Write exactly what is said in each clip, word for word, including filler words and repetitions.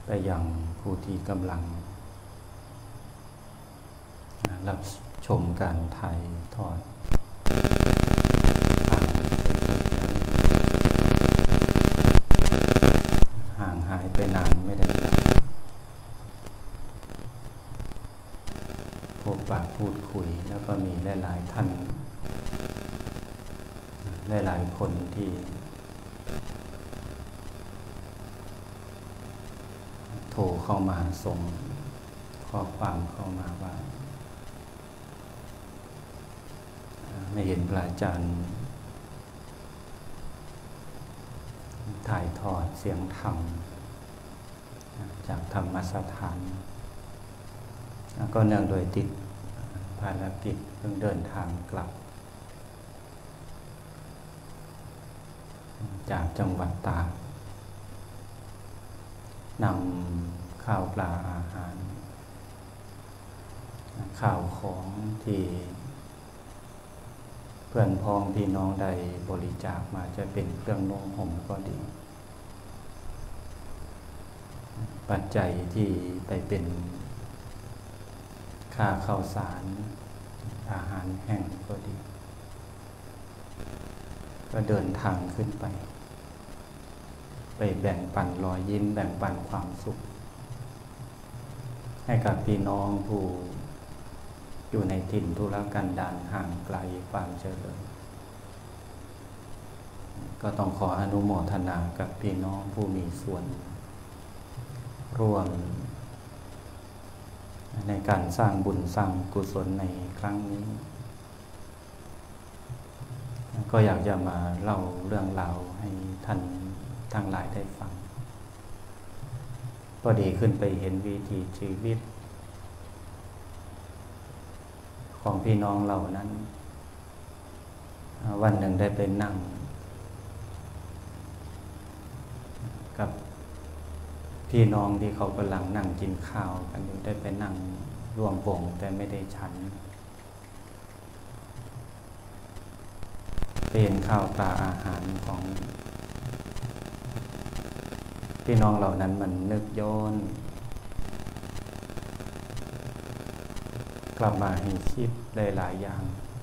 ไปยังผู้ที่กำลังรับชมการถ่ายทอดห่างหายไปนานไม่ได้พบปะพูดคุยแล้วก็มีหลายๆท่านหลายๆคนที่โทรเข้ามาส่งข้อความเข้ามาว่าไม่เห็นพระอาจารย์ถ่ายทอดเสียงธรรมจากธรรมสถานก็เนื่องโดยติดภารกิจเพิ่งเดินทางกลับจากจังหวัดตากนำข้าวปลาอาหารข้าวของที่เพื่อนพ้องพี่น้องได้บริจาคมาจะเป็นเครื่องนุ่งห่มก็ดีปัจจัยที่ไปเป็นค่าข้าวสารอาหารแห้งก็ดีก็เดินทางขึ้นไปไปแบ่งปันรอยยิ้มแบ่งปันความสุขให้กับพี่น้องผู้อยู่ในถิ่นทุรกันดารห่างไกลความเจริญก็ต้องขออนุโมทนากับพี่น้องผู้มีส่วนร่วมในการสร้างบุญสร้างกุศลในครั้งนี้ก็อยากจะมาเล่าเรื่องราวให้ท่านทั้งหลายได้ฟังพอดีขึ้นไปเห็นวิถีชีวิตของพี่น้องเหล่านั้นวันหนึ่งได้ไปนั่งกับพี่น้องที่เขากำลังนั่งกินข้าวกันอยู่ได้ไปนั่งร่วมวงแต่ไม่ได้ฉันเป็นข้าวปลาอาหารของพี่น้องเหล่านั้นมันนึกย้อนกลับมาให้คิดหลายๆอย่าง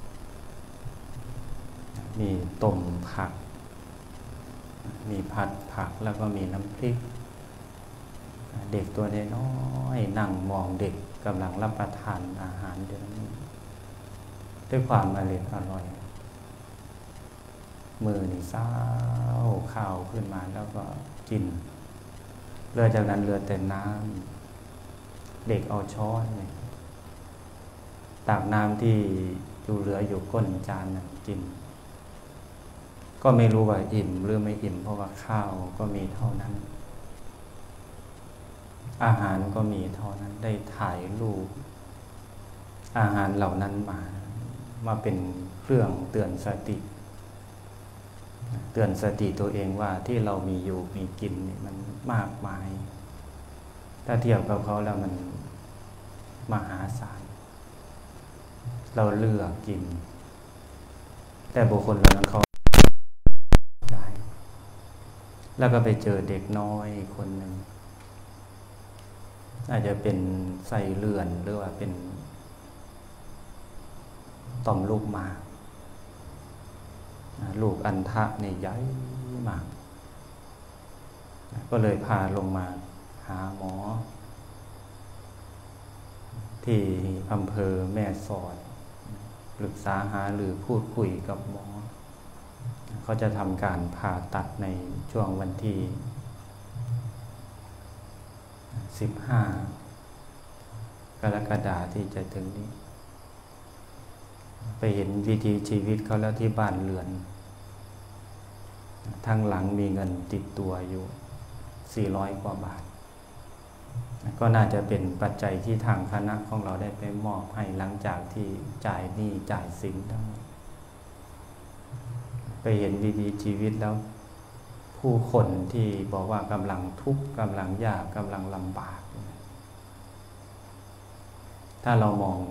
มีต้มผักมีผัดผักแล้วก็มีน้ำพริกเด็กตัวน้อยนั่งมองเด็กกำลังรับประทานอาหารเดี๋ยวนี้ด้วยความอร่อยอร่อยมือนี่เศร้าข้าวขึ้นมาแล้วก็กินเรือจากนั้นเรือแต่น้ำเด็กเอาช้อนเนี่ยตักน้ำที่อยู่เหลืออยู่ก้นจานนั่นกินก็ไม่รู้ว่าอิ่มหรือไม่อิ่มเพราะว่าข้าวก็มีเท่านั้นอาหารก็มีเท่านั้นได้ถ่ายรูปอาหารเหล่านั้นมามาเป็นเครื่องเตือนสติเตือนสติตัวเองว่าที่เรามีอยู่มีกินนี่มันมากมายถ้าเทียบกับเขาแล้วมันมหาศาลเราเลือกกินแต่บุคคลเหล่านั้นเขาได้แล้วก็ไปเจอเด็กน้อยคนหนึ่งอาจจะเป็นไส้เลื่อนหรือว่าเป็นต่อมลูกหมากลูกอัณฑะนี่ใหญ่มากก็เลยพาลงมาหาหมอที่อำเภอแม่สอดปรึกษาหาหรือพูดคุยกับหมอเขาจะทำการผ่าตัดในช่วงวันที่สิบห้ากรกฎาคมที่จะถึงนี้ไปเห็นวิถีชีวิตเขาแล้วที่บ้านเรือนทางหลังมีเงินติดตัวอยู่สี่ร้อยกว่าบาทก็น่าจะเป็นปัจจัยที่ทางคณะของเราได้ไปมอบให้หลังจากที่จ่ายหนี้จ่ายสินทั้งหมดไปเห็นวิถีชีวิตแล้วผู้คนที่บอกว่ากำลังทุกข์กำลังยากกำลังลำบากถ้าเรามอง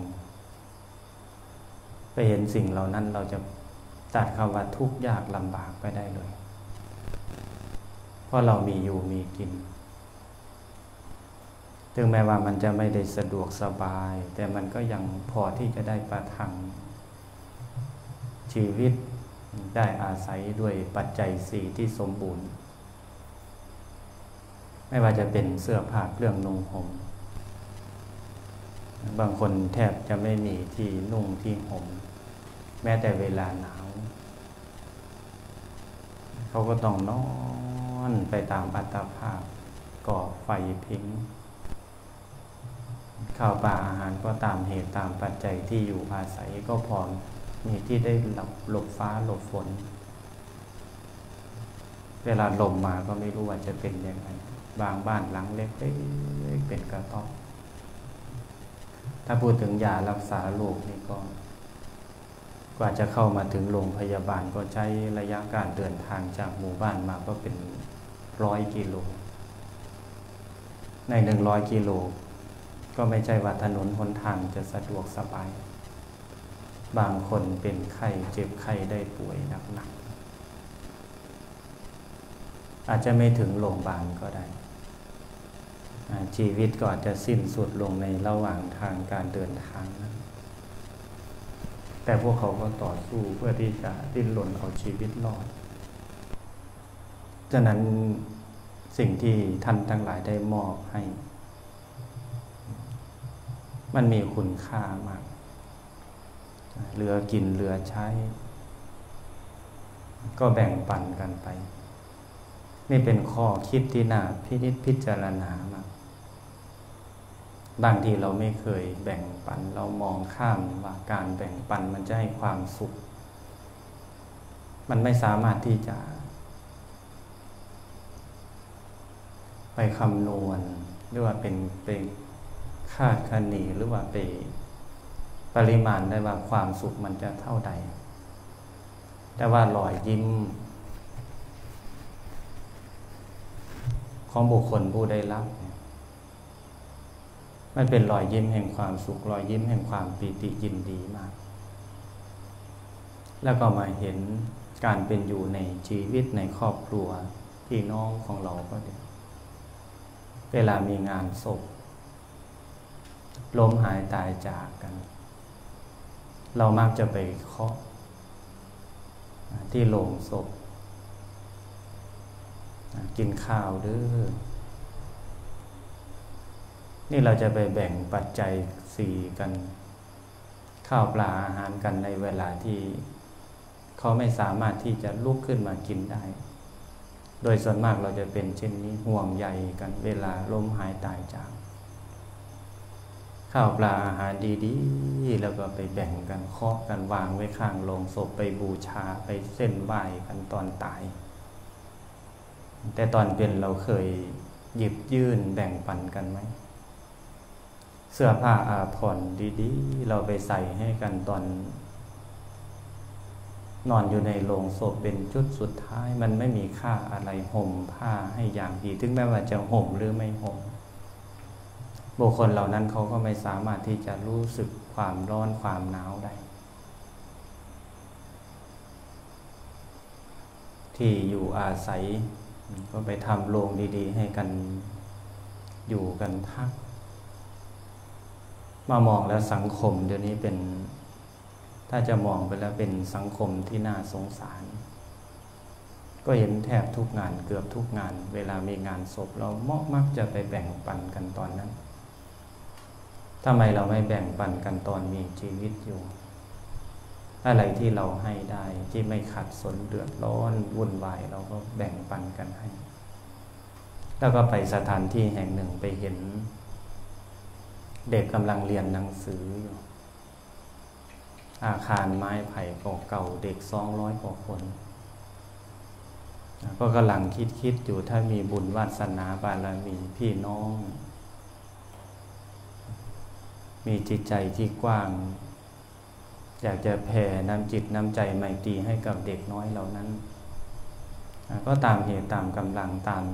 ไปเห็นสิ่งเหล่านั้นเราจะตัดคำว่าทุกข์ยากลำบากไปได้เลยเพราะเรามีอยู่มีกินถึงแม้ว่ามันจะไม่ได้สะดวกสบายแต่มันก็ยังพอที่จะได้ประทังชีวิตได้อาศัยด้วยปัจจัยสี่ที่สมบูรณ์ไม่ว่าจะเป็นเสื้อผ้าเครื่องนุ่งห่มบางคนแทบจะไม่มีที่นุ่งที่ห่มแม้แต่เวลาหนาวเขาก็ต้องนอนไปตามอัตภาพก่อไฟพิงข้าวปลาอาหารก็ตามเหตุตามปัจจัยที่อยู่อาศัยก็พอมีที่ได้หลบหลบฟ้าหลบฝนเวลาลมมาก็ไม่รู้ว่าจะเป็นยังไงบางบ้านหลังเล็กๆเป็นกระต๊อบถ้าพูดถึงยารักษาโรคนี่ก็กว่าจะเข้ามาถึงโรงพยาบาลก็ใช้ระยะการเดินทางจากหมู่บ้านมาก็เป็นร้อยกิโลในหนึ่งร้อยกิโลก็ไม่ใช่ว่าถนนหนทางจะสะดวกสบายบางคนเป็นไข้เจ็บไข้ได้ป่วยหนักๆอาจจะไม่ถึงโรงพยาบาลก็ได้ชีวิตก็อาจจะสิ้นสุดลงในระหว่างทางการเดินทางนั้นแต่พวกเขาก็ต่อสู้เพื่อที่จะดิ้นรนเอาชีวิตรอดฉะนั้นสิ่งที่ท่านทั้งหลายได้มอบให้มันมีคุณค่ามากเหลือกินเหลือใช้ก็แบ่งปันกันไปนี่เป็นข้อคิดที่น่าพินิจพิจารณามากบางทีเราไม่เคยแบ่งปันเรามองข้ามว่าการแบ่งปันมันจะให้ความสุขมันไม่สามารถที่จะไปคำนวณหรือว่าเป็นเป็นคาดคะเนหรือว่าไปปริมาณได้ว่าความสุขมันจะเท่าใดแต่ว่ารอยยิ้มของบุคคลผู้ได้รับมันเป็นรอยยิ้มแห่งความสุขรอยยิ้มแห่งความปีติยินดีมากแล้วก็มาเห็นการเป็นอยู่ในชีวิตในครอบครัวพี่น้องของเราก็ดีเวลามีงานศพล้มหายตายจากกันเรามักจะไปเคาะที่โลงศพกินข้าวเด้อนี่เราจะไปแบ่งปัจจัยสี่กันข้าวปลาอาหารกันในเวลาที่เขาไม่สามารถที่จะลุกขึ้นมากินได้โดยส่วนมากเราจะเป็นเช่นนี้ห่วงใยกันเวลาล้มหายตายจากข้าวปลาอาหารดีๆแล้วก็ไปแบ่งกันเคาะกันวางไว้ข้างโลงศพไปบูชาไปเส้นไหว้กันตอนตายแต่ตอนเป็นเราเคยหยิบยื่นแบ่งปันกันไหมเสื้อผ้าอาภรณ์ดีๆเราไปใส่ให้กันตอนนอนอยู่ในโลงศพเป็นชุดสุดท้ายมันไม่มีค่าอะไรห่มผ้าให้อย่างดีถึงแม้ว่าจะห่มหรือไม่ห่มบุคคลเหล่านั้นเขาก็ไม่สามารถที่จะรู้สึกความร้อนความหนาวได้ที่อยู่อาศัยก็ไปทำโรงดีๆให้กันอยู่กันพักมามองแล้วสังคมเดี๋ยวนี้เป็นถ้าจะมองไปแล้วเป็นสังคมที่น่าสงสารก็เห็นแทบทุกงานเกือบทุกงานเวลามีงานศพเรามักจะไปแบ่งปันกันตอนนั้นทำไมเราไม่แบ่งปันกันตอนมีชีวิตอยู่อะไรที่เราให้ได้ที่ไม่ขัดสนเดือดร้อนวุ่นวายเราก็แบ่งปันกันให้แล้วก็ไปสถานที่แห่งหนึ่งไปเห็นเด็กกำลังเรียนหนังสืออยู่อาคารไม้ไผ่เก่าๆเด็กสองร้อยกว่าคนก็กำลังคิดๆอยู่ถ้ามีบุญวาสนาบารมีพี่น้องมีจิตใจที่กว้างอยากจะแผ่น้ำจิตน้ำใจไมตรีให้กับเด็กน้อยเหล่านั้นก็ตามเหตุตามกำลังตาม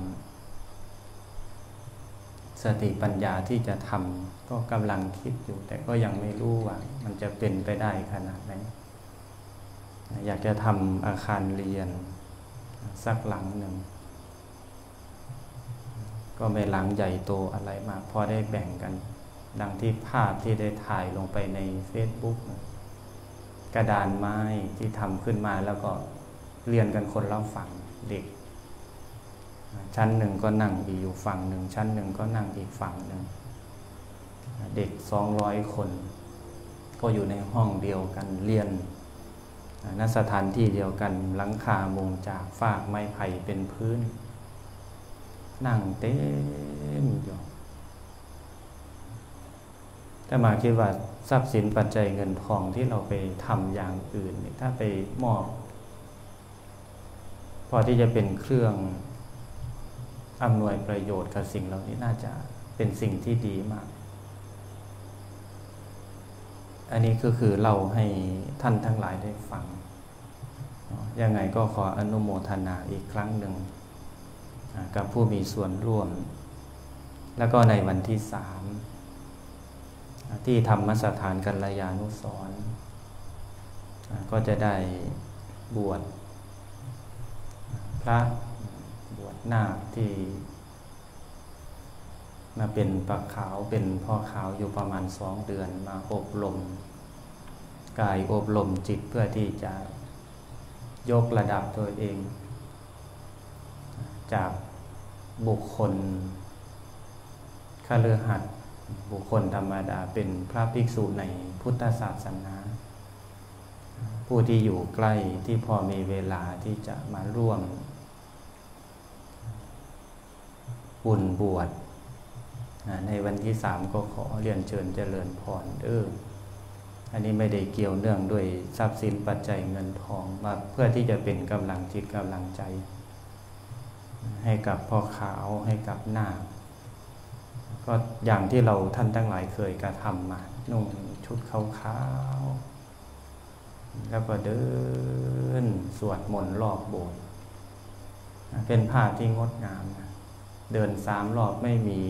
สติปัญญาที่จะทำก็กำลังคิดอยู่แต่ก็ยังไม่รู้ว่ามันจะเป็นไปได้ขนาดไหนอยากจะทำอาคารเรียนสักหลังหนึ่งกก็ไม่หลังใหญ่โตอะไรมากพอได้แบ่งกันดังที่ภาพที่ได้ถ่ายลงไปใน Facebook กระดานไม้ที่ทำขึ้นมาแล้วก็เรียนกันคนละฝั่งเด็กชั้นหนึ่งก็นั่งอยู่ฝั่งหนึ่งชั้นหนึ่งก็นั่งอีกฝั่งหนึ่งเด็กสองร้อยคนก็อยู่ในห้องเดียวกันเรียนณสถานที่เดียวกันหลังคามุงจากฟากไม้ไผ่เป็นพื้นนั่งเต็มอยู่ถ้ามาคิดว่าทรัพย์สินปัจจัยเงินทองที่เราไปทำอย่างอื่นถ้าไปมอบพอที่จะเป็นเครื่องอำนวยประโยชน์กับสิ่งเหล่านี้น่าจะเป็นสิ่งที่ดีมากอันนี้ก็คือเราให้ท่านทั้งหลายได้ฟังยังไงก็ขออนุโมทนาอีกครั้งหนึ่งกับผู้มีส่วนร่วมแล้วก็ในวันที่สามที่ธรรมสถานกัลยาณุสรณ์ก็จะได้บวชพระบวชนาคที่มาเป็นปักขาวเป็นพ่อขาวอยู่ประมาณสองเดือนมาอบรมกายอบรมจิตเพื่อที่จะยกระดับตัวเองจากบุคคลคฤหัสถ์บุคคลธรรมดาเป็นพระภิกษุในพุทธศาสนาผู้ที่อยู่ใกล้ที่พอมีเวลาที่จะมาร่วมบุญบวชในวันที่สามก็ขอเรียนเชิญเจริญพรเอออันนี้ไม่ได้เกี่ยวเนื่องด้วยทรัพย์สินปัจจัยเงินทองมาเพื่อที่จะเป็นกำลังจิตกำลังใจให้กับพ่อขาวให้กับนาคก็อย่างที่เราท่านทั้งหลายเคยกระทำมานุ่งชุดขาวๆแล้วก็เดินสวดมนต์รอบโบสถ์เป็นภาพที่งดงามนะเดินสามรอบไม่มี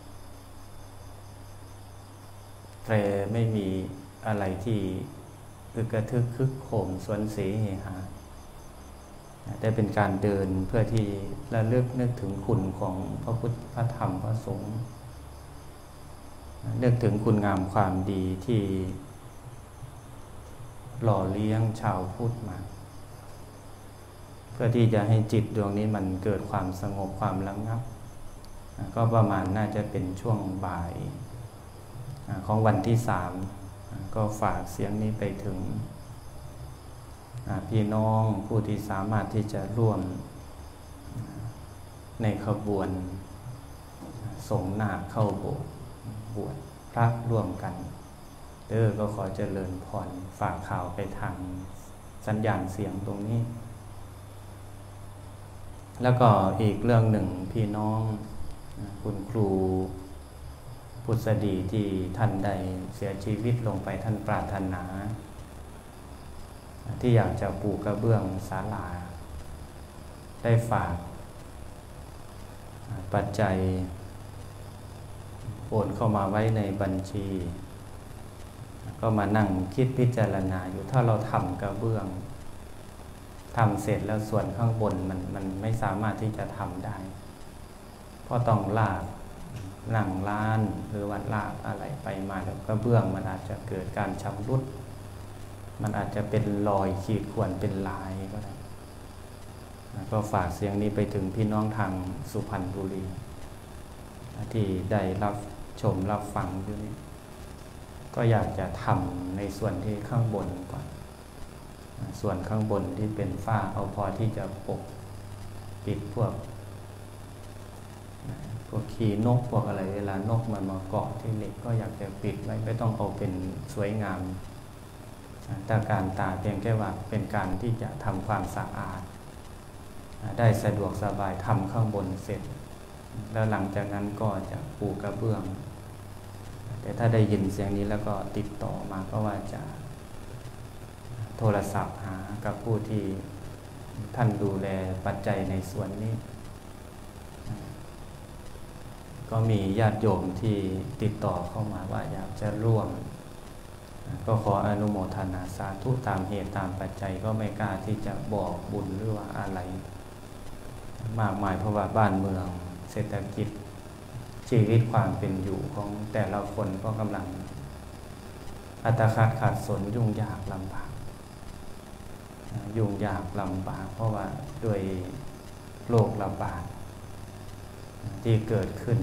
แตรไม่มีอะไรที่อึกระทึกคึกโคมสวนเสเฮฮาแต่เป็นการเดินเพื่อที่ระลึกนึกถึงคุณของพระพุทธพระธรรมพระสงฆ์นึกถึงคุณงามความดีที่หล่อเลี้ยงชาวพุทธมาเพื่อที่จะให้จิตดวงนี้มันเกิดความสงบความระงับก็ประมาณน่าจะเป็นช่วงบ่ายของวันที่สามก็ฝากเสียงนี้ไปถึงพี่น้องผู้ที่สามารถที่จะร่วมในขบวนสงฆ์นาคเข้าโบสถ์บวชพระร่วมกันเด้อก็ขอเจริญพรฝากข่าวไปทางสัญญาณเสียงตรงนี้แล้วก็อีกเรื่องหนึ่งพี่น้องคุณครูพุทธดีที่ท่านได้เสียชีวิตลงไปท่านปรารถนาที่อยากจะปูกระเบื้องศาลาได้ฝากปัจจัยโอนเข้ามาไว้ในบัญชีก็มานั่งคิดพิจารณาอยู่ถ้าเราทำกระเบื้องทำเสร็จแล้วส่วนข้างบนมันมันไม่สามารถที่จะทำได้เพราะต้องลากหนังล้านหรือวัดลากอะไรไปมาแล้วกระเบื้องมันอาจจะเกิดการชำรุดมันอาจจะเป็นรอยขีดข่วนเป็นลายก็ได้ก็ฝากเสียงนี้ไปถึงพี่น้องทางสุพรรณบุรีที่ได้รับชมรับฟังอยู่นี้ก็อยากจะทำในส่วนที่ข้างบนก่อนส่วนข้างบนที่เป็นฝ้าเอาพอที่จะปกปิดพวกพวกขี้นกพวกอะไรเวลานกมันมาเกาะที่เหล็กก็อยากจะปิดไว้ไม่ต้องเอาเป็นสวยงามแต่การตาเพียงแค่ว่าเป็นการที่จะทำความสะอาดได้สะดวกสบายทำข้างบนเสร็จแล้วหลังจากนั้นก็จะปูกระเบื้องแต่ถ้าได้ยินเสียงนี้แล้วก็ติดต่อมาก็ว่าจะโทรศัพท์หากับผู้ที่ท่านดูแลปัจจัยในส่วนนี้ก็มีญาติโยมที่ติดต่อเข้ามาว่าอยากจะร่วมก็ขออนุโมทนาสาธุตามเหตุตามปัจจัยก็ไม่กล้าที่จะบอกบุญหรือว่าอะไรมากมายเพราะว่าบ้านเมืองเศรษฐกิจชีวิตความเป็นอยู่ของแต่ละคนก็กำลังอัตคัดขัดสนยุ่งยากลำบากยุ่งยากลำบากเพราะว่าด้วยโรคระบาดที่เกิดขึ้น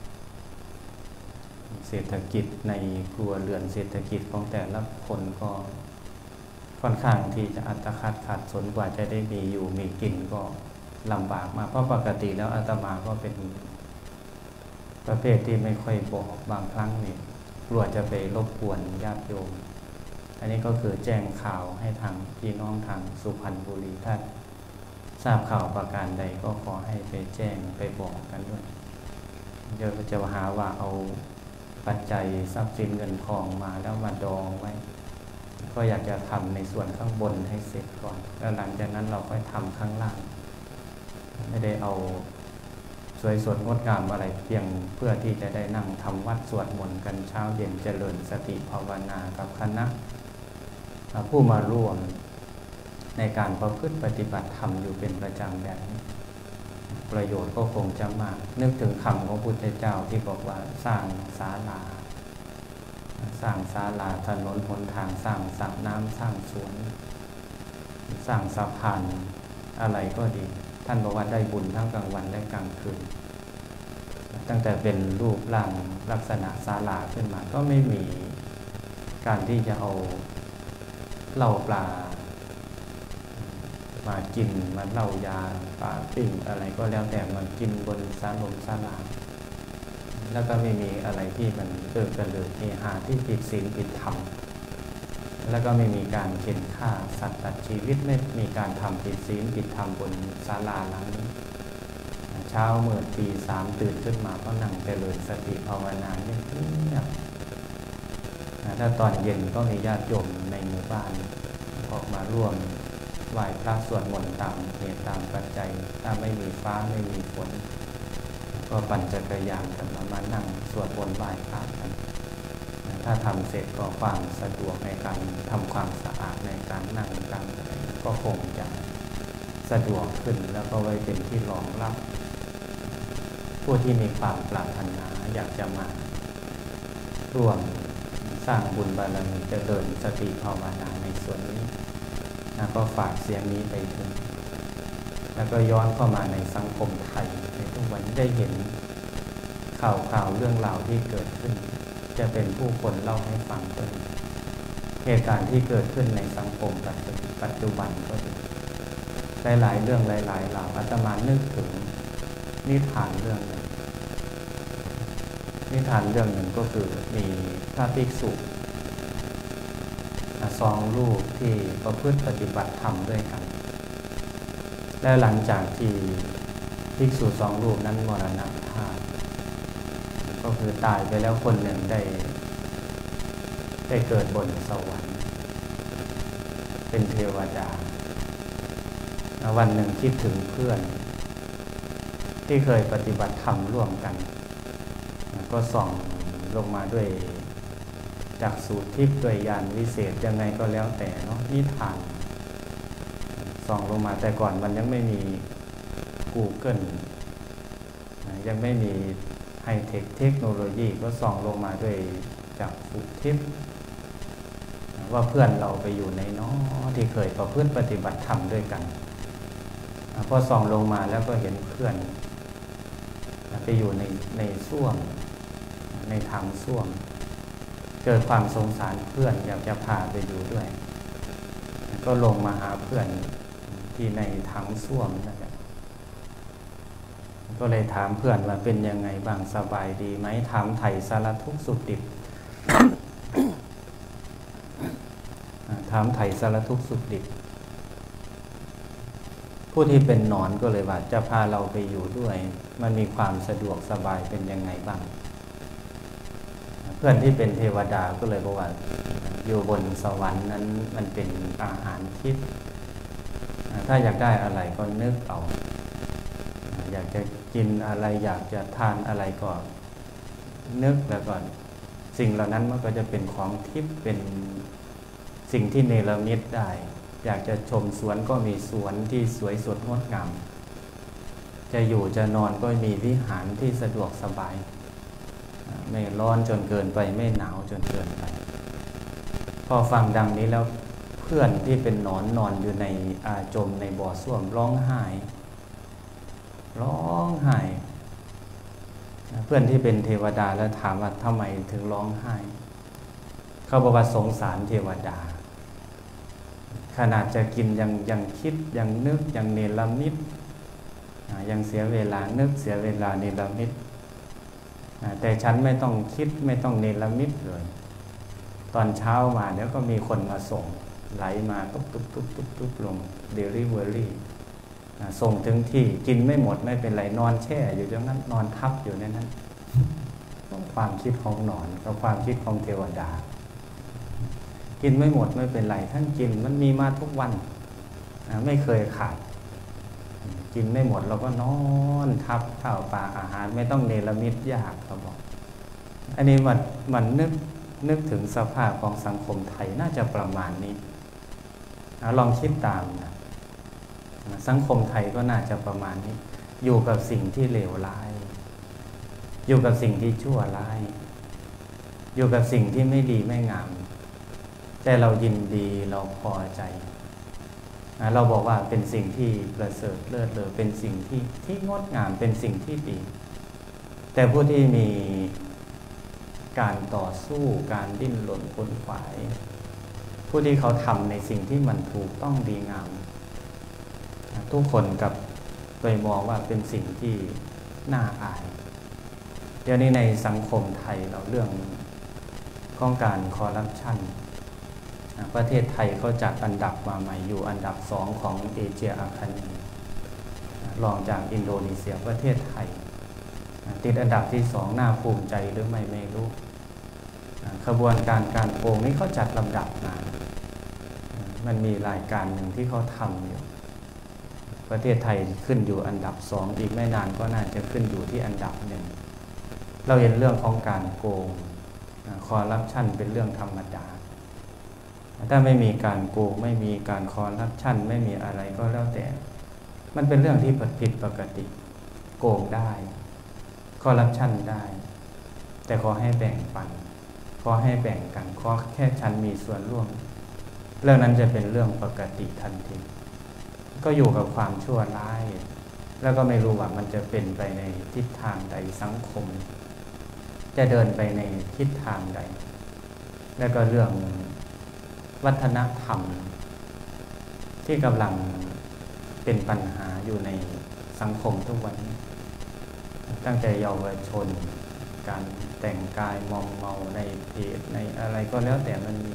เศรษฐกิจในครัวเรือนเศรษฐกิจของแต่ละคนก็ค่อนข้างที่จะอัตคัดขัดสนกว่าจะได้มีอยู่มีกินก็ลำบากมากเพราะปกติแล้วอาตมาก็เป็นประเภทที่ไม่ค่อยบอกบางครั้งนี่กลัวจะไปรบกวนญาติโยมอันนี้ก็คือแจ้งข่าวให้ทางพี่น้องทางสุพรรณบุรีท่านทราบข่าวประการใดก็ขอให้ไปแจ้งไปบอกกันด้วยเดี๋ยวจะหาว่าเอาปัจจัยทรัพย์สินเงินทองมาแล้วมาดองไว้ก็อยากจะทำในส่วนข้างบนให้เสร็จก่อนแล้วหลังจากนั้นเราค่อยทำข้างล่างไม่ได้เอาสวยสดงดงามอะไรเพียงเพื่อที่จะได้นั่งทำวัดสวดมนต์กันเช้าเย็นเจริญสติภาวนากับคณะผู้มาร่วมในการประพฤติปฏิบัติธรรมอยู่เป็นประจำแบบนี้ประโยชน์ก็คงจะมากนึกถึงคำของพระพุทธเจ้าที่บอกว่าสร้างศาลาสร้างศาลาถนนหนทางสร้างสระน้ำสร้างสวนสร้างสะพานอะไรก็ดีท่านบอกว่าได้บุญทั้งกลางวันและกลางคืนตั้งแต่เป็นรูปร่างลักษณะศาลาขึ้นมาก็ไม่มีการที่จะเอาเหล้าปลามากินมาเหล้ายาปลาปิ้งอะไรก็แล้วแต่มันกินบนศาลงศาลาแล้วก็ไม่มีอะไรที่มันเกิดกันเลยที่หาที่ผิดศีลผิดธรรมแล้วก็ไม่มีการเข็นฆ่าสัตว์ตัดชีวิตไม่มีการทำผิดศีลผิดธรรมบนศาลาหลังนี้เช้าเมื่อตีสามตื่นขึ้นมาก็นั่งเจริญสติภาวนาเงียบๆถ้าตอนเย็นก็มีญาติโยมในหมู่บ้านออกมาร่วมไหว้พระสวดมนต์ตามเหตุตามปัจจัยถ้าไม่มีฟ้าไม่มีฝนก็ปั่นจักรยานกันมานั่งสวดมนต์ไหว้พระกันถ้าทำเสร็จก็ความสะดวกในการทำความสะอาดในการนั่งกันก็คงจะสะดวกขึ้นแล้วก็ไว้เป็นที่รองรับผู้ที่มีความปรารถนาอยากจะมาร่วมสร้างบุญบารมีเจริญสติภาวนาในส่วนนี้นะก็ฝากเสียงนี้ไปถึงแล้วก็ย้อนเข้ามาในสังคมไทยในทุกวันได้เห็นข่าวข่าวเรื่องราวที่เกิดขึ้นจะเป็นผู้คนเล่าให้ฟังก็ดีเหตุการณ์ที่เกิดขึ้นในสังคมปัจจุบันก็ดีหลายๆเรื่องหลายๆเหล่าอาตมานึกถึงนิทานเรื่องหนึ่งนิทานเรื่องหนึ่งก็คือมีพระภิกษุสองรูปที่ประพฤติปฏิบัติธรรมด้วยกันและหลังจากที่ภิกษุสองรูปนั้นมรณภาพก็คือตายไปแล้วคนหนึ่งได้ได้เกิดบนสวรรค์เป็นเทวดาวันหนึ่งคิดถึงเพื่อนที่เคยปฏิบัติธรรมร่วมกันก็ส่องลงมาด้วยจักษุทิพย์ด้วยญาณวิเศษยังไงก็แล้วแต่เนาะนิทานส่องลงมาแต่ก่อนมันยังไม่มี Google ยังไม่มีไฮเทคเทคโนโลยีก็ส่องลงมาด้วยจักษุทิพย์ว่าเพื่อนเราไปอยู่ในน้อที่เคยประพฤติปฏิบัติธรรมด้วยกันพอส่องลงมาแล้วก็เห็นเพื่อนไปอยู่ในในส้วมในถังส้วมเกิดความสงสารเพื่อนอยากจะพาไปอยู่ด้วยก็ลงมาหาเพื่อนที่ในถังส้วมนั่นแหละก็เลยถามเพื่อนว่าเป็นยังไงบ้างสบายดีไหมถามไถ่สารทุกข์สุขดิบ ถามไถ่สารทุกข์สุขดิบผู้ที่เป็นหนอนก็เลยว่าจะพาเราไปอยู่ด้วยมันมีความสะดวกสบายเป็นยังไงบ้างเพื่อนที่เป็นเทวดาก็เลยบอกว่าอยู่บนสวรรค์นั้นมันเป็นอาหารทิพย์ถ้าอยากได้อะไรก็นึกเอาอยากจะกินอะไรอยากจะทานอะไรก็นึกแล้วก่อนสิ่งเหล่านั้นมันก็จะเป็นของทิพย์เป็นสิ่งที่เนรมิตได้อยากจะชมสวนก็มีสวนที่สวยสดงดงามจะอยู่จะนอนก็มีวิหารที่สะดวกสบายไม่ร้อนจนเกินไปไม่หนาวจนเกินไปพอฟังดังนี้แล้วเพื่อนที่เป็นหนอนนอนอยู่ในอาจมในบ่อส้วมร้องไห้ร้องไห้เพื่อนที่เป็นเทวดาแล้วถามว่าทำไมถึงร้องไห้เขาบอกว่าสงสารเทวดาขนาดจะกินยังยังคิดยังนึกยังเนรมิตยังเสียเวลานึกเสียเวลาเนรมิตแต่ฉันไม่ต้องคิดไม่ต้องเนรมิตเลยตอนเช้ามาเดี๋ยวก็มีคนมาส่งไหลมาตุ๊บตุ๊บตุ๊บตุ๊บตุ๊บลงเดลิเวอรี่ส่งถึงที่กินไม่หมดไม่เป็นไรนอนแช่อยู่ตรงนั้นนอนทับอยู่ในนั้นความคิดของหนอนกับความคิดของเทวดากินไม่หมดไม่เป็นไรท่านกินมันมีมาทุกวันไม่เคยขาดกินไม่หมดเราก็นอนทับข้าวปลาอาหารไม่ต้องเนรมิตยากเขาบอกอันนี้มันมันนึกนึกถึงสภาพของสังคมไทยน่าจะประมาณนี้ลองคิดตามนะสังคมไทยก็น่าจะประมาณนี้อยู่กับสิ่งที่เลวร้ายอยู่กับสิ่งที่ชั่วร้ายอยู่กับสิ่งที่ไม่ดีไม่งามแต่เรายินดีเราพอใจเราบอกว่าเป็นสิ่งที่ประเสริฐเลิศเลอเป็นสิ่งที่ที่งดงามเป็นสิ่งที่ดีแต่ผู้ที่มีการต่อสู้การดิ้นรนขวนขวายผู้ที่เขาทำในสิ่งที่มันถูกต้องดีงามทุกคนกับไปมองว่าเป็นสิ่งที่น่าอายเดี๋ยวนี้ในสังคมไทยเราเรื่องของการคอร์รัปชันประเทศไทยเขาจัดอันดับมาใหม่อยู่อันดับสองของเอเชียอาคเนย์รองจากอินโดนีเซียประเทศไทยติดอันดับที่สองน่าภูมิใจหรือไม่ไม่รู้ขบวนการการโกงนี่เขาจัดลำดับมามันมีรายการหนึ่งที่เขาทำอยู่ประเทศไทยขึ้นอยู่อันดับสองอีกไม่นานก็น่าจะขึ้นอยู่ที่อันดับหนึ่งเราเห็นเรื่องของการโกงคอร์รัปชันเป็นเรื่องธรรมดาถ้าไม่มีการโกงไม่มีการคอร์รัปชันไม่มีอะไรก็แล้วแต่มันเป็นเรื่องที่ผิดปกติโกงได้คอร์รัปชันได้แต่ขอให้แบ่งปันขอให้แบ่งกันขอแค่ฉันมีส่วนร่วมเรื่องนั้นจะเป็นเรื่องปกติทันทีก็อยู่กับความชั่วร้ายแล้วก็ไม่รู้ว่ามันจะเป็นไปในทิศทางใดสังคมจะเดินไปในทิศทางใดแล้วก็เรื่องวัฒนธรรมที่กำลังเป็นปัญหาอยู่ในสังคมทุกวันนี้ตั้งแต่เยาวชนการแต่งกายมอมเมาในเพศในอะไรก็แล้วแต่มันมี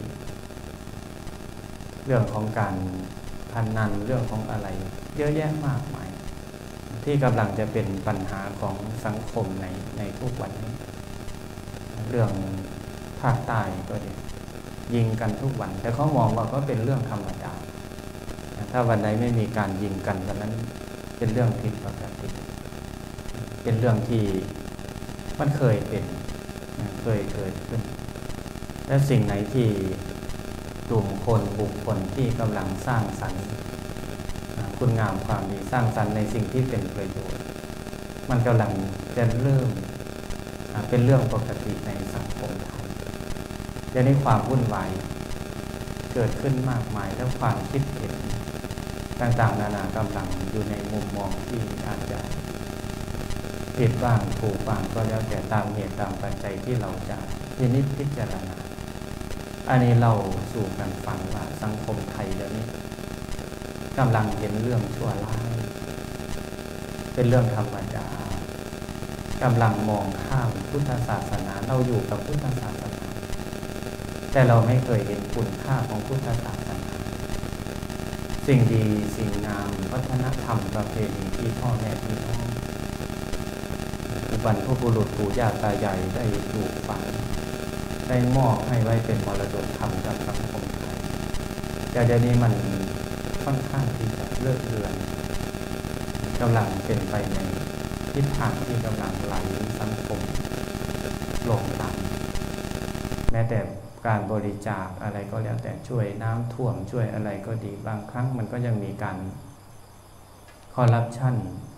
เรื่องของการพนันเรื่องของอะไรเยอะแยะมากมายที่กำลังจะเป็นปัญหาของสังคมในในทุกวันนี้เรื่องภาคใต้ก็ดียิงกันทุกวันแต่เขามองว่าก็เป็นเรื่องธรรมดาถ้าวันใดไม่มีการยิงกันวันนั้นเป็นเรื่องผิดปกติเป็นเรื่องที่มันเคยเป็นเคยเกิดขึ้นและสิ่งไหนที่กลุ่มคนบุคคลที่กำลังสร้างสรรค์คุณงามความดีสร้างสรรค์ในสิ่งที่เป็นประโยชน์มันกำลังจะเริ่มเป็นเรื่องปกติในสังคมไทยเดี๋ยวนี้ความวุ่นวายเกิดขึ้นมากมายแล้วความคิดเห็นต่างๆนานากำลังอยู่ในมุมมองที่อาจจะผิดบ้างถูกบ้างก็แล้วแต่ตามเหตุตามปัจจัยที่เราจะพินิจพิจารณาอันนี้เราสู่กันฟังว่าสังคมไทยเดี๋ยวนี้กำลังเห็นเรื่องชั่วร้ายเป็นเรื่องธรรมดากำลังมองข้ามพุทธศาสนาเราอยู่กับพุทธศาสนาแต่เราไม่เคยเห็นคุณค่าของพุทธศาสนาสิ่งดีสิ่งงามวัฒนธรรมประเพณีที่พ่อแม่พี่น้องบรรพบุรุษปู่ย่าตายายได้ปลูกฝังได้มอบให้ไว้เป็นมรดกธรรมกับสังคมไทยแต่เดี๋ยวนี้มันค่อนข้างที่จะเลิกเลือนกำลังเป็นไปในทิศทางที่กำลังไหลสังคมลงต่ำแม้แต่การบริจาคอะไรก็แล้วแต่ช่วยน้ำท่วมช่วยอะไรก็ดีบางครั้งมันก็ยังมีการคอร์รัปชัน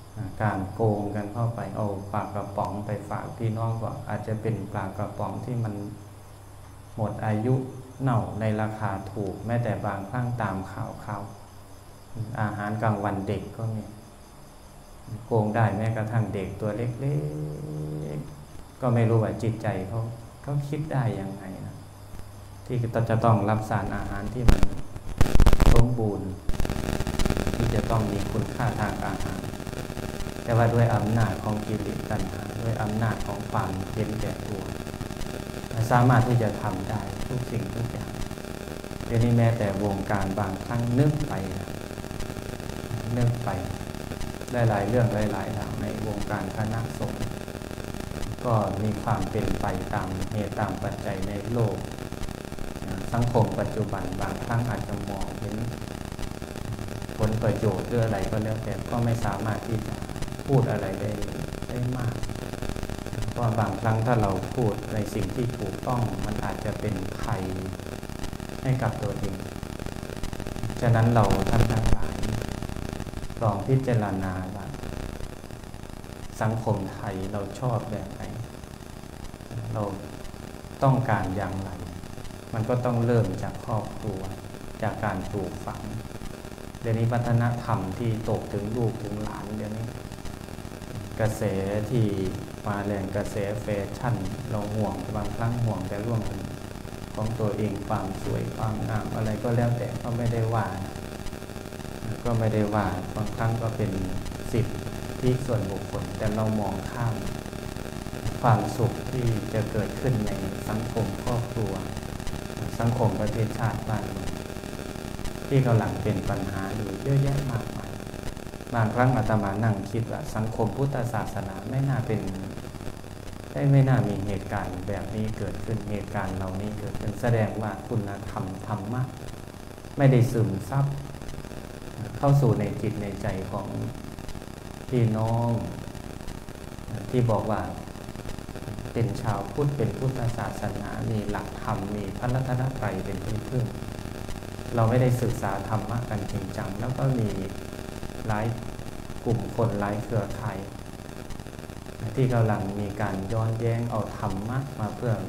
การโกงกันเข้าไปเอาปลากระป๋องไปฝากพี่น้องก็อาจจะเป็นปลากระป๋องที่มันหมดอายุเน่าในราคาถูกแม้แต่บางครั้งตามข่าวเขาอาหารกลางวันเด็กก็มีโกงได้แม้กระทั่งเด็กตัวเล็กๆก็ไม่รู้ว่าจิตใจเขาเขาคิดได้ยังไงนะที่จะต้องรับสารอาหารที่มันสมบูรณ์ที่จะต้องมีคุณค่าทางอาหารแต่ว่าด้วยอำนาจของกิเลสตัณหาด้วยอำนาจของความเห็นแก่ตัวสามารถที่จะทำได้ทุกสิ่งทุกอย่างเดี๋ยวนี้แม้แต่วงการบางครั้งนึกไปนะนึกไปหลายๆเรื่องหลายๆอย่างในวงการคณะสงฆ์ก็มีความเป็นไปตามเหตุตามปัจจัยในโลกสังคมปัจจุบันบางครั้งอาจจะมองเห็นผลประโยชน์หรืออะไรก็แล้วแต่ก็ไม่สามารถที่จะพูดอะไรได้ได้มากเพราะบางครั้งถ้าเราพูดในสิ่งที่ถูกต้องมันอาจจะเป็นภัยให้กับตัวเองฉะนั้นเราท่านทั้งหลายลองพิจารณาว่าสังคมไทยเราชอบแบบไหนเราต้องการอย่างไรมันก็ต้องเริ่มจากครอบครัวจากการปลูกฝังเดี๋ยวนี้วัฒนธรรมที่ตกถึงลูกถึงหลานเดี๋ยวนี้กระแสที่มาแรงกระแสแฟชั่นเราห่วงบางครั้งห่วงแต่เรื่องของตัวเองความสวยความงามอะไรก็แล้วแต่ก็ไม่ได้ว่าก็ไม่ได้ว่าบางครั้งก็เป็นสิทธิที่ส่วนบุคคลแต่เรามองข้ามความสุขที่จะเกิดขึ้นในสังคมครอบครัวสังคมประเทศชาติบ้านเมืองที่กำลังเป็นปัญหาอยู่เยอะแยะมากมายบางครั้งอาตมานั่งคิดว่าสังคมพุทธศาสนาไม่น่าเป็นได้ไม่น่ามีเหตุการณ์แบบนี้เกิดขึ้นเหตุการณ์เหล่านี้เกิดขึ้นแสดงว่าคุณธรรมธรรมะไม่ได้ซึมซับเข้าสู่ในจิตในใจของพี่น้องที่บอกว่าเป็นชาวพุทธเป็นพุทธศาสนามีหลักธรรมมีพระรัตนตรัยเป็นที่พึ่งเราไม่ได้ศึกษาธรรมะกันจริงจังแล้วก็มีหลายกลุ่มคนหลายเครือข่ายที่กำลังมีการย้อนแย้งเอาธรรมะมาเพื่อ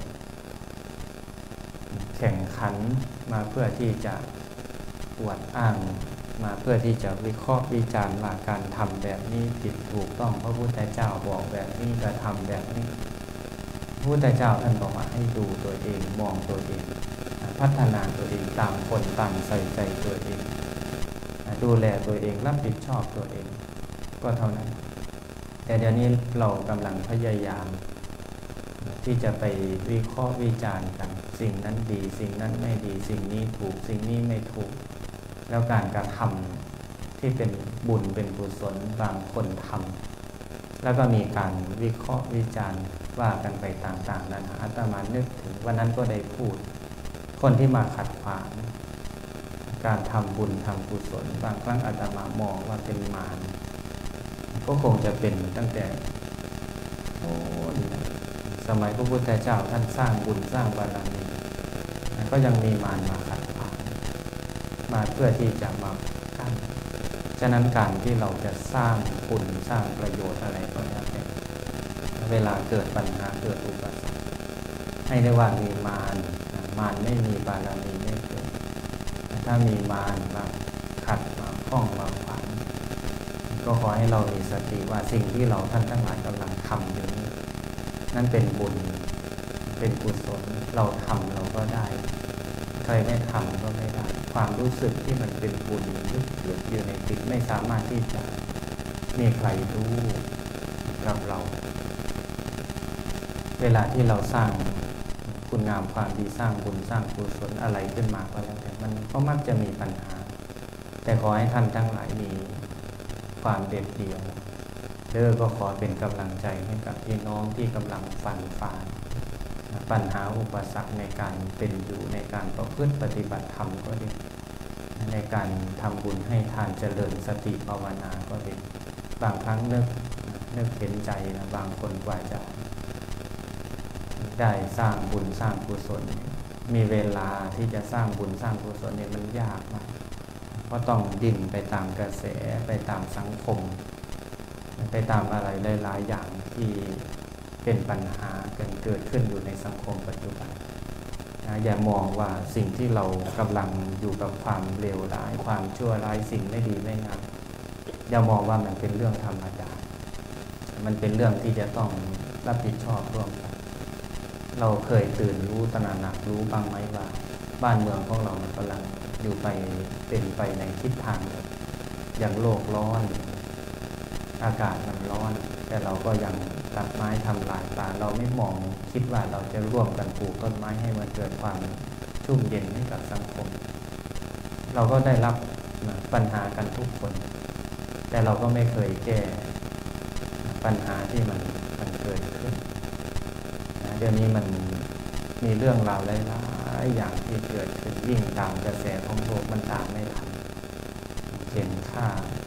แข่งขันมาเพื่อที่จะอวดอ้างมาเพื่อที่จะวิเคราะห์วิจารณ์ว่าการทำแบบนี้ผิดถูกต้องพระพุทธเจ้าบอกแบบนี้กระทำแบบนี้พระพุทธเจ้าท่านบอกว่าให้ดูตัวเองมองตัวเองพัฒนาตัวเองตามคนตามใส่ใจตัวเองดูแลตัวเองรับผิดชอบตัวเองก็เท่านั้นแต่เดี๋ยวนี้เรากำลังพยายามที่จะไปวิเคราะห์วิจารณ์กันสิ่งนั้นดีสิ่งนั้นไม่ดีสิ่งนี้ถูกสิ่งนี้ไม่ถูกแล้วการกระทำที่เป็นบุญเป็นกุศลบางคนทำแล้วก็มีการวิเคราะห์วิจารณ์ว่ากันไปต่างๆนั้นอาตมานึกถึงวันนั้นก็ได้พูดคนที่มาขัดขวางการทำบุญทำกุศลบางครั้งอาตมามองว่าเป็นมารก็คงจะเป็นตั้งแต่โอ้สมัยพระพุทธเจ้าท่านสร้างบุญสร้างบารมีก็ยังมีมารมาขัดขวางมาเพื่อที่จะมากั้นฉะนั้นการที่เราจะสร้างคุณสร้างประโยชน์อะไรก็แล้วแต่เวลาเกิดปัญหาเกิดอุปสรรคให้ได้ว่ามีมารมารไม่มีบารมีไม่เกิดถ้ามีมารมาขัดมาข้องมาขวางก็ขอให้เรามีสติว่าสิ่งที่เราท่านทั้งหลายกำลังทำอยู่นี้นั่นเป็นบุญเป็นกุศลเราทำเราก็ได้ใครไม่ทำก็ไม่ได้ความรู้สึกที่มันเป็นบุญลึกๆอยู่ในจิตไม่สามารถที่จะมีใครรู้กับเราเวลาที่เราสร้างคุณงามความดีสร้างบุญสร้างกุศลอะไรขึ้นมาก็แล้วแต่มันก็มักจะมีปัญหาแต่ขอให้ท่านทั้งหลายมีความเด็ดเดี่ยวเด้อก็ขอเป็นกำลังใจให้กับพี่น้องที่กำลังฝันฝ่าปัญหาอุปสรรคในการเป็นอยู่ในการประพฤติปฏิบัติธรรมก็ดีในการทำบุญให้ทานเจริญสติภาวนาก็ดีบางครั้งนึกนึกเห็นใจนะบางคนกว่าจะได้สร้างบุญสร้างกุศลมีเวลาที่จะสร้างบุญสร้างกุศลเนี่ยมันยากมากเพราะต้องดิ้นไปตามกระแสไปตามสังคมไปตามอะไรหลายๆอย่างที่เป็นปัญหากันเกิดขึ้นอยู่ในสังคมปัจจุบันนะอย่ามองว่าสิ่งที่เรากำลังอยู่กับความเลวร้ายความชั่วร้ายสิ่งไม่ดีไม่งามอย่ามองว่ามันเป็นเรื่องธรรมดามันเป็นเรื่องที่จะต้องรับผิดชอบร่วมกันเราเคยตื่นรู้ตระหนักรู้บ้างไหมว่าบ้านเมืองของเรามันกำลังอยู่ไปเป็นไปในทิศทางอย่างโลกร้อนอากาศมันร้อนแต่เราก็ยังตัดไม้ทำลายป่าเราไม่มองคิดว่าเราจะร่วมกันปลูกต้นไม้ให้มันเกิดความชุ่มเย็นให้กับสังคมเราก็ได้รับปัญหากันทุกคนแต่เราก็ไม่เคยแก้ปัญหาที่มันมันเกิดขึ้นนะเดี๋ยวนี้มันมีเรื่องราวหลายๆอย่างที่เกิดขึ้นวิ่งตามกระแสของโลกมันตามไม่ทันเช่นฆ่า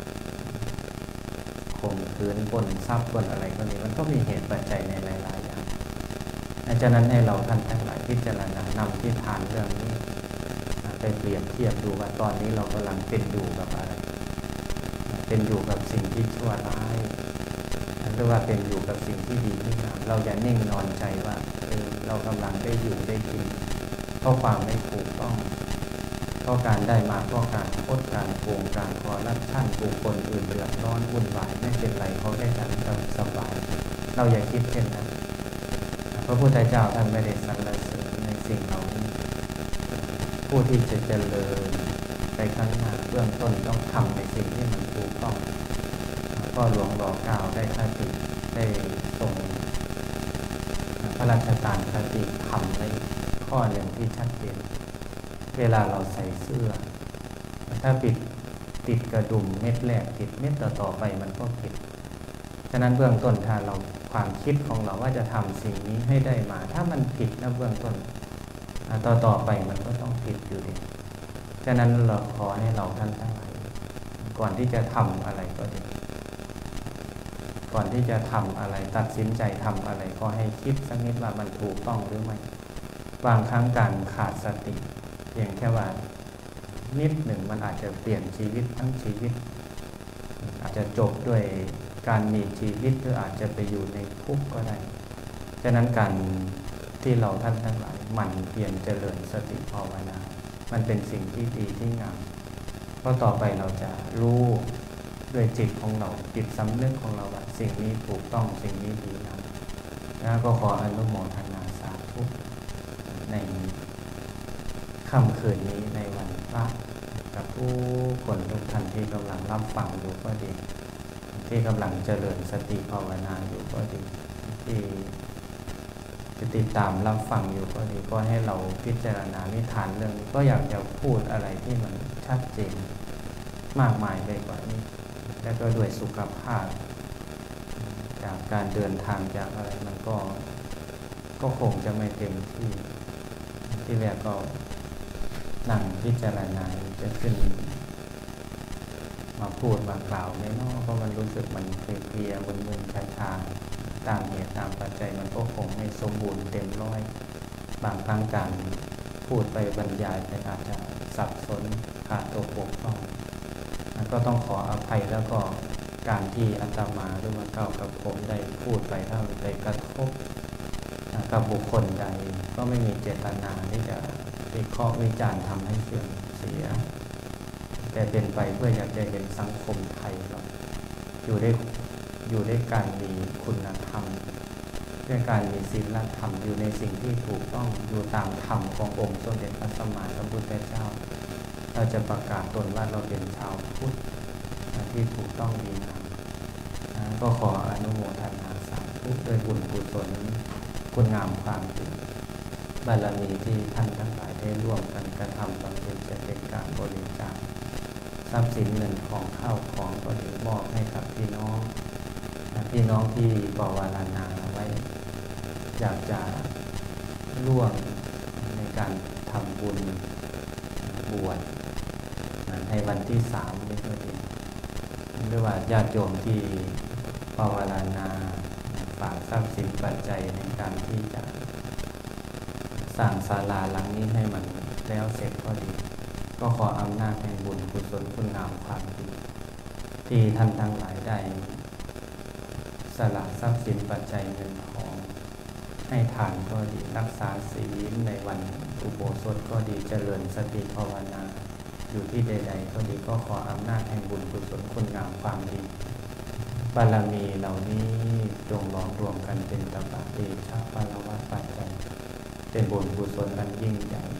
ข่มขืนปล้นทรัพย์ปล้นอะไรก็นี้มันก็มีเหตุปัจจัยในหลายๆอย่างดังนั้นให้เราท่านทั้งหลายพิจารณานำที่ฐานเรื่องนี้ไปเปรียบเทียบดูว่าตอนนี้เรากำลังเป็นอยู่กับอะไรเป็นอยู่กับสิ่งที่ชั่วร้ายหรือว่าเป็นอยู่กับสิ่งที่ดีที่งามเราอย่านิ่งนอนใจว่าเออเรากำลังได้อยู่ได้กินเพราะความไม่ถูกต้องเพราะการได้มาเพราะการโคดการโกงการคอร์รัปชันบุคคลอื่นเดือดร้อนวุ่นวายไม่เป็นไรเขาได้กันสบายเราอย่าคิดเช่นนั้นพระพุทธเจ้าท่านไม่ได้สรรเสริญในสิ่งเหล่านี้ผู้ที่จะเจริญไปข้างหน้าเบื้องต้นต้องทำในสิ่งที่มันถูกต้องก็หลวงรอเก้าได้คติได้ส่งพระราชทานคติทำในข้อหนึ่งที่ชัดเจนเวลาเราใส่เสื้อถ้าปิดติดกระดุมเม็ดแรกติดเม็ดต่อๆไปมันก็ผิดฉะนั้นเบื้องต้นถ้าเราความคิดของเราว่าจะทำสิ่งนี้ให้ได้มาถ้ามันผิดนะเบื้องต้นต่อต่อไปมันก็ต้องผิดอยู่ดีฉะนั้นเราขอให้เราท่านทั้งหลายก่อนที่จะทำอะไรก็ดีก่อนที่จะทำอะไรตัดสินใจทำอะไรก็ให้คิดสักนิดว่ามันถูกต้องหรือไม่บางครั้งการขาดสติเพียงแค่ว่านิดหนึ่งมันอาจจะเปลี่ยนชีวิตทั้งชีวิตอาจจะจบด้วยการมีชีวิตหรืออาจจะไปอยู่ในคุกก็ได้ฉะนั้นการที่เราท่านทั้งหลายหมั่นเพียรเจริญสติภาวนามันเป็นสิ่งที่ดีที่งามเพราะต่อไปเราจะรู้ด้วยจิตของเราจิตสำนึกของเราว่าสิ่งนี้ถูกต้องสิ่งนี้ดีงามแล้วก็ขออนุโมทนาสาธุในค่ำคืนนี้ในวันพระกับผู้คนทุกท่านที่กำลังรับฟังอยู่ก็ดีที่กำลังเจริญสติภาวนาอยู่ก็ดีที่จะติดตามรับฟังอยู่ก็ดีก็ให้เราพิจารณานิทานเรื่องนี้ก็อยากจะพูดอะไรที่มันชัดเจนมากมายไปกว่านี้และก็ด้วยสุขภาพจากการเดินทางจากอะไรมันก็ก็คงจะไม่เต็มที่ที่แรกก็นั่งพิจารณาจะขึ้นมาพูดมากล่าวไม่นอกเพราะมันรู้สึกมันเพลียๆมึนๆชาๆตามเหตุตามปัจจัยมันก็คงไม่สมบูรณ์เต็มร้อยบางครั้งการพูดไปบรรยายไปอาจจะสับสนขาดตกบกพร่องก็ต้องขออภัยแล้วก็การที่อาตมาหรือว่าเก่ากับผมได้พูดไปถ้าไปกระทบกับบุคคลใดก็ไม่มีเจตนาที่จะวิเคราะห์วิจารณ์ทำให้เสื่อมเสียแต่เป็นไปเพื่ออยากจะเห็นสังคมไทยเราอยู่ได้อยู่ได้การมีคุณธรรมด้วยการมีศีลธรรมอยู่ในสิ่งที่ถูกต้องอยู่ตามธรรมขององค์สมเด็จพระสัมมาสัมพุทธเจ้าเราจะประกาศตนว่าเราเป็นชาวพุทธที่ถูกต้องดีงามก็ขออนุโมทนาสาธุด้วยบุญกุศลคุณงามความดีบารมีที่ท่านทั้งหลายได้ร่วมกันกระทำบำเพ็ญจะเป็นการบริจาคทรัพย์สินเงินของข้าวของก็ดีมอบให้กับพี่น้องพี่น้องที่ปวารณาไว้อยากจะร่วมในการทำบุญบวชในวันที่สามนี้ก็ดีหรือว่าญาติโยมที่ปวารณาฝากทรัพย์สินปัจจัยในการที่จะสร้างศาลาหลังนี้ให้มันแล้วเสร็จก็ดีก็ขออำนาจแห่งบุญกุศลคุณงามความดีที่ท่านทั้งหลายได้ละทรัพย์สินปัจจัยเงินทองให้ทานก็ดีรักษาศีลในวันอุโบสถก็ดีเจริญสติภาวนาอยู่ที่ใดๆก็ดีก็ขออำนาจแห่งบุญกุศลคุณงามความดีบารมีเหล่านี้จงล้อมรวมกันเป็นตบะเตชะปารวัตปัจจัยเป็นบุญกุศลอันยิ่งใหญ่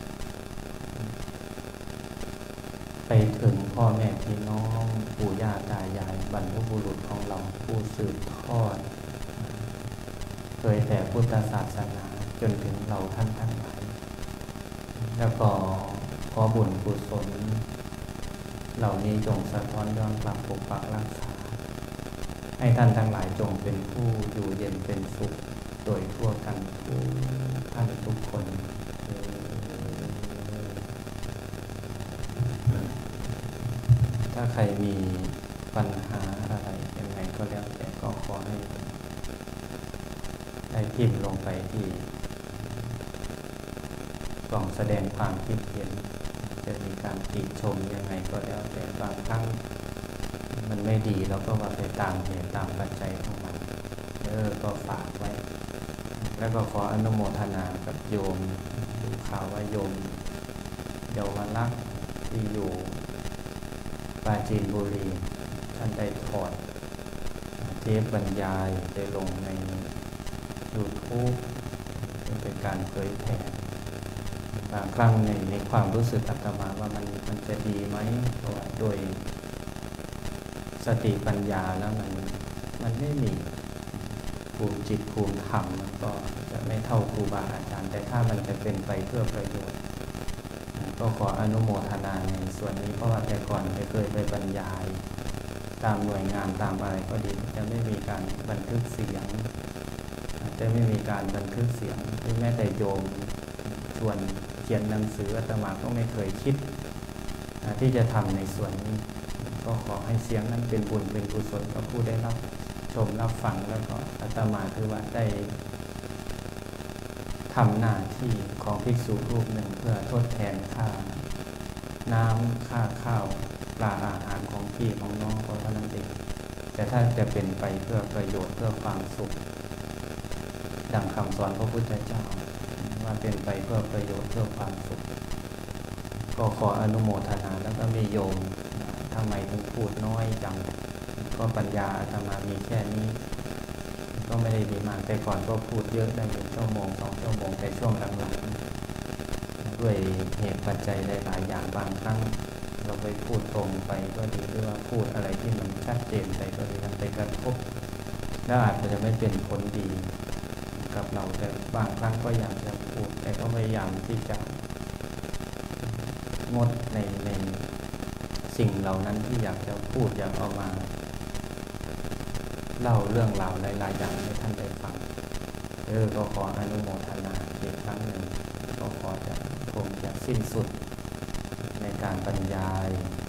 ไปถึงพ่อแม่พี่น้องปู่ย่าตายายบรรพบุรุษของเราผู้สืบทอดเผยแผ่พุทธศาสนาจนถึงเราท่านทั้งหลายแล้วก็ขอบุญกุศลเหล่านี้จงสะท้อนย้อนกลับปกปักรักษาให้ท่านทั้งหลายจงเป็นผู้อยู่เย็นเป็นสุขโดยทั่วกันทุกท่านทุกคนถ้าใครมีปัญหาอะไรยังไงก็แล้วแต่ก็ขอให้ได้พิมพ์ลงไปที่กล่องแสดงความคิดเห็นจะมีการติชมยังไงก็แล้วแต่บางครั้งมันไม่ดีเราก็ว่าไปตามเหตุตามปัจจัยของมันเออก็ฝากไว้แล้วก็ขออนุโมทนากับโยมดูข่าวว่าโยมเยาวลักษณ์ที่อยู่ปราจีนบุรีท่านได้ถอดเทปบรรยายได้ลงใน YouTube เป็นการเผยแผ่บางครั้งในในความรู้สึกอาตมาว่ามันมันจะดีไหมเพราะว่าโดยสติปัญญาแล้วมันมันไม่มีภูมิจิตภูมิธรรมมันก็จะไม่เท่าครูบาอาจารย์แต่ถ้ามันจะเป็นไปเพื่อประโยชน์ก็ขออนุโมทนาในส่วนนี้เพราะว่าแต่ก่อนไม่เคยไปบรรยายตามหน่วยงานตามอะไรก็ดีจะไม่มีการบันทึกเสียงจะไม่มีการบันทึกเสียงหรือแม้แต่โยมชวนเขียนหนังสืออาตมาก็ไม่เคยคิดที่จะทำในส่วนนี้ก็ขอให้เสียงนั้นเป็นบุญเป็นกุศลกับผู้ได้รับชมรับฟังแล้วก็อาตมาคือว่าได้ทำหน้าที่ของภิกษุรูปหนึ่งเพื่อทดแทนค่าน้ำค่าข้าวปลาอาหารของพี่ของน้องก็เท่านั้นเองแต่ถ้าจะเป็นไปเพื่อประโยชน์เพื่อความสุขดังคำสอนพระพุทธเจ้าว่าเป็นไปเพื่อประโยชน์เพื่อความสุขก็ขออนุโมทนาแล้วก็มีโยมทำไมถึงพูดน้อยจังก็ปัญญาอาตมามีแค่นี้ก็ไม่ได้ดีมากแต่ก่อนก็พูดเยอะได้อยู่ชั่วโมงสองชั่วโมงแต่ช่วงหลังๆด้วยเหตุปัจจัยหลายๆอย่างบางครั้งเราไปพูดตรงไปก็ดีหรือว่าพูดอะไรที่มันชัดเจนไปก็ดีมันไปกระทบแล้วอาจจะไม่เป็นผลดีกับเราแต่บางครั้งก็อยากจะพูดแต่ก็พยายามที่จะงดในในสิ่งเหล่านั้นที่อยากจะพูดอยากเอามาเล่าเรื่องราวหลายๆอย่างให้ท่านได้ฟังเออก็ขออนุโมทนาอีกครั้งหนึ่งก็ขอจะคงจะสิ้นสุดในการบรรยาย